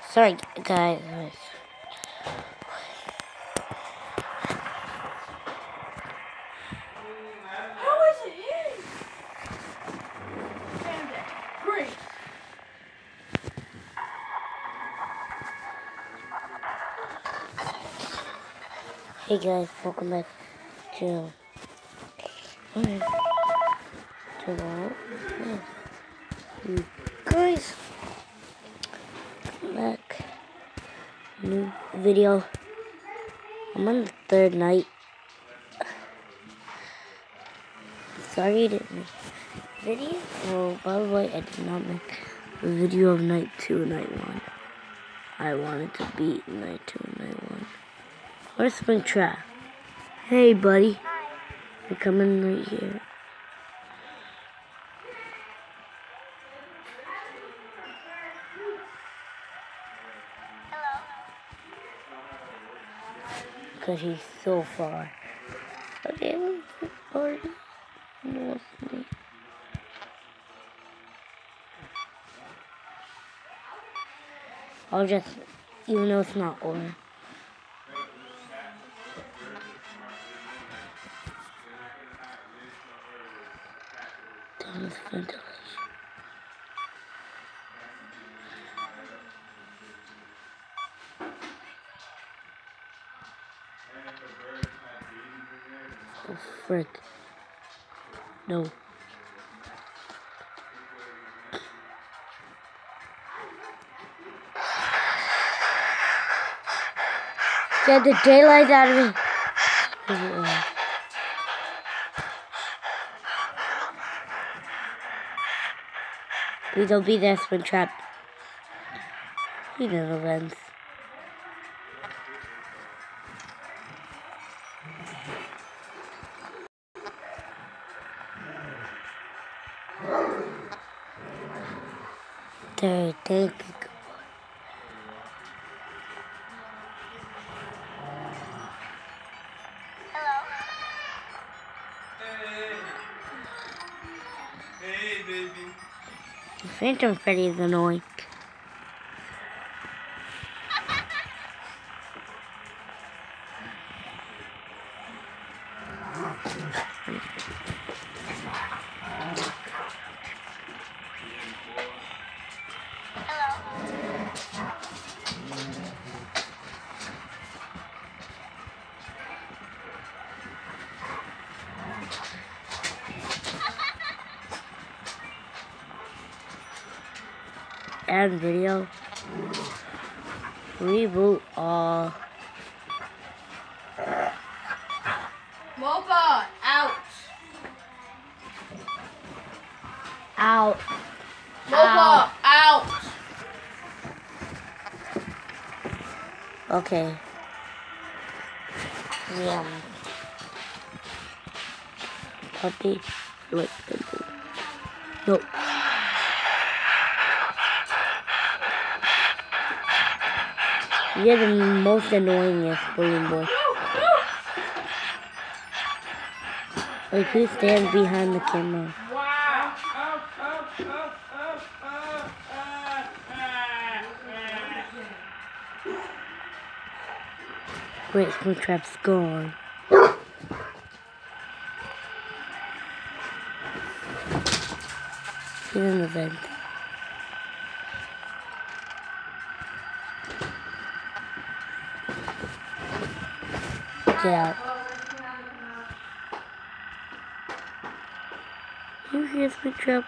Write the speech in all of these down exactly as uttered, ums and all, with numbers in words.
Sorry, guys. How is it his? Found it. Great. Hey guys, welcome back to Alright. To you guys back. New video. I'm on the third night. Sorry I didn't make a video. Well, by the way, I did not make a video of night two and night one. I wanted to beat night two and night one. Where's Springtrap? Hey, buddy. You're coming right here. Because he's so far. Okay, let's party. Mostly. I'll just, even though it's not order. Damn, it's ventilation. Oh, frick. No. Get the daylight out of me. Please don't be there, Springtrap. He never runs. There, thank you. Hey, baby. Phantom Freddy is annoying. And video. Reboot all. Mopa, out. Out. Mopa, out. Okay. Yeah. Puppy. Wait. Nope. You're the most annoyingest balloon boy. Wait, please stand behind the camera. Wow. Great, Springtrap's gone. He's in the vent. Get out. You hear Springtrap?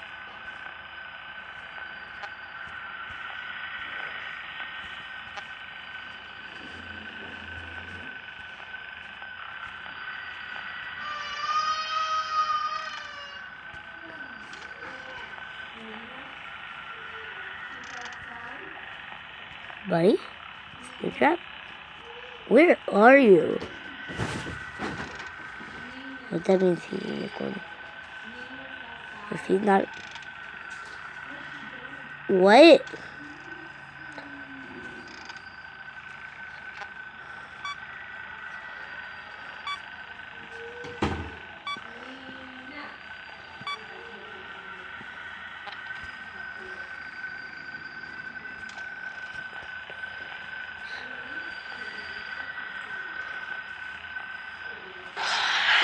Buddy? Springtrap? Where are you? Well, that means he's in the corner. If he's not... What?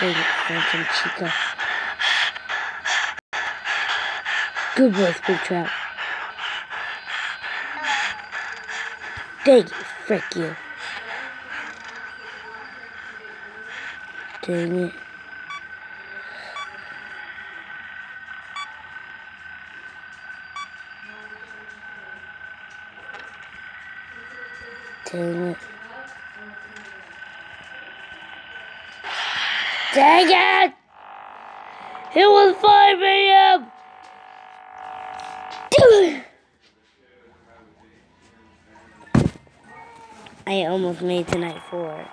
Dang it, Phantom Chica. Good boy, Springtrap. Dang it, frick you. Dang it. Dang it. Dang it! It was five A M I almost made tonight four.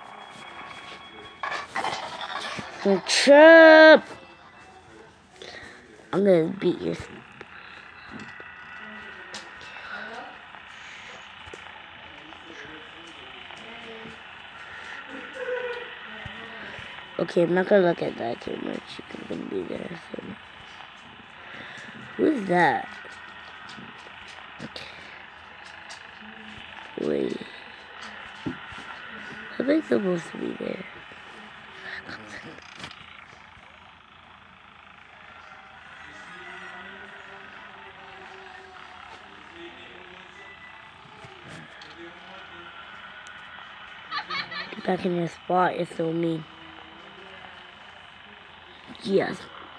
Trap! I'm gonna beat your. Okay, I'm not gonna look at that too much. She's gonna be there. So. Who's that? Wait. How am I supposed to be there? Get back in your spot, you're so mean. Yes.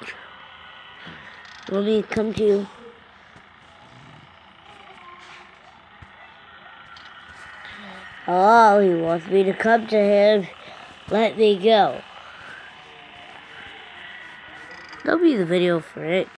Let me come to you. Oh, he wants me to come to him. Let me go. That'll be the video for it.